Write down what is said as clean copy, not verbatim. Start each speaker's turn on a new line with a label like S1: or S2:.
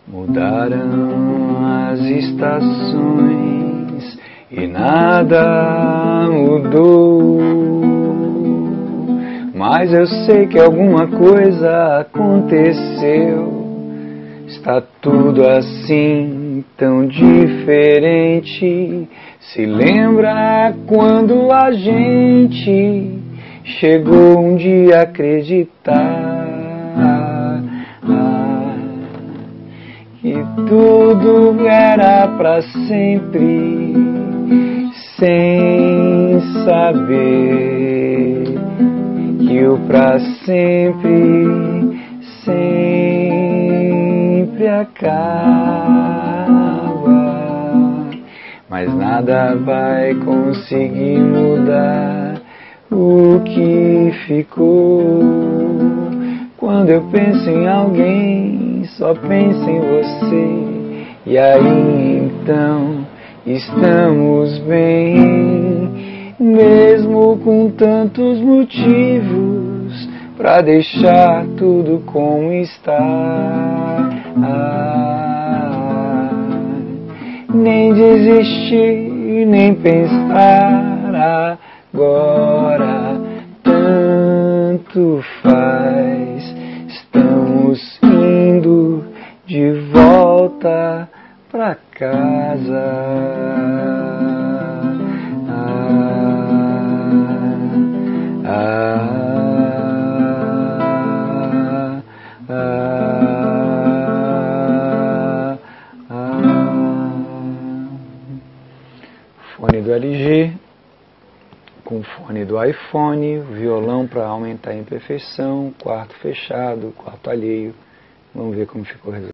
S1: Mudaram as estações e nada mudou, mas eu sei que alguma coisa aconteceu. Está tudo assim tão diferente. Se lembra quando a gente chegou um dia a acreditar que tudo era pra sempre, sem saber que o pra sempre sempre acaba. Mas nada vai conseguir mudar o que ficou. Quando eu penso em alguém, só penso em você. E aí então estamos bem, mesmo com tantos motivos pra deixar tudo como está. Nem desistir, nem pensar agora, tanto faz. Estamos indo de volta pra casa. Fone do LG com fone do iPhone, violão para aumentar a imperfeição, quarto fechado, quarto alheio. Vamos ver como ficou o resultado.